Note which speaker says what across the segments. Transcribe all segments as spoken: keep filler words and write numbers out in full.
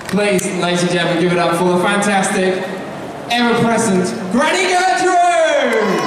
Speaker 1: Please, ladies and gentlemen, give it up for the fantastic, ever-present Granny Gertrude!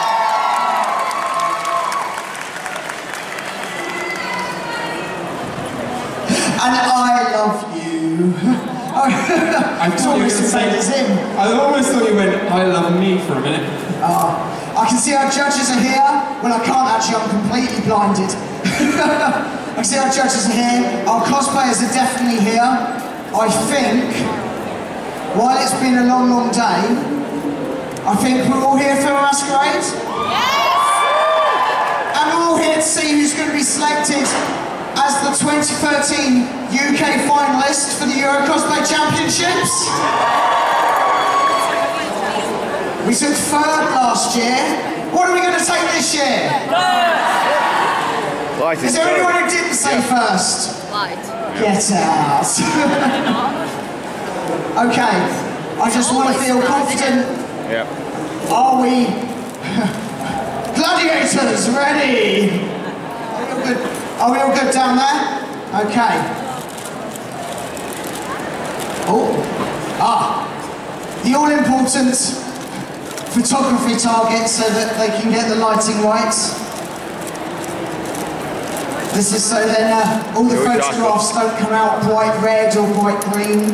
Speaker 2: And I love you.
Speaker 1: I thought you were going to say
Speaker 2: as him.
Speaker 1: I almost thought you went, I love me for a minute.
Speaker 2: Uh, I can see our judges are here. Well, I can't actually, I'm completely blinded. I can see our judges are here. Our cosplayers are definitely here. I think, while it's been a long, long day, I think we're all here for a masquerade. Yes! And we're all here to see who's going to be selected as the twenty thirteen U K finalist for the Euro Cosplay Championships. We took third last year. What are we going to take this year?
Speaker 3: Light
Speaker 2: is there anyone who didn't say yeah. first?
Speaker 4: Light.
Speaker 2: Get out. Okay, I just want to feel confident.
Speaker 3: Yeah.
Speaker 2: Are we gladiators ready? Are we all good? Are we all good down there? Okay. Oh, ah, the all-important photography target so that they can get the lighting right. This is so then uh, all the photographs don't come out bright red or bright green.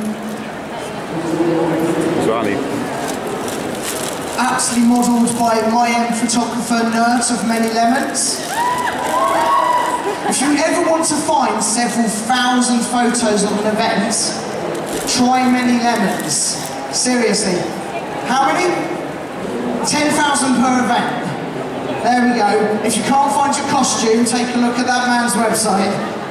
Speaker 2: Aptly modelled by my own photographer Nerd of Many Lemons. If you ever want to find several thousand photos of an event, try Many Lemons. Seriously. How many? ten thousand per event. There we go. If you can't find your costume, take a look at that man's website.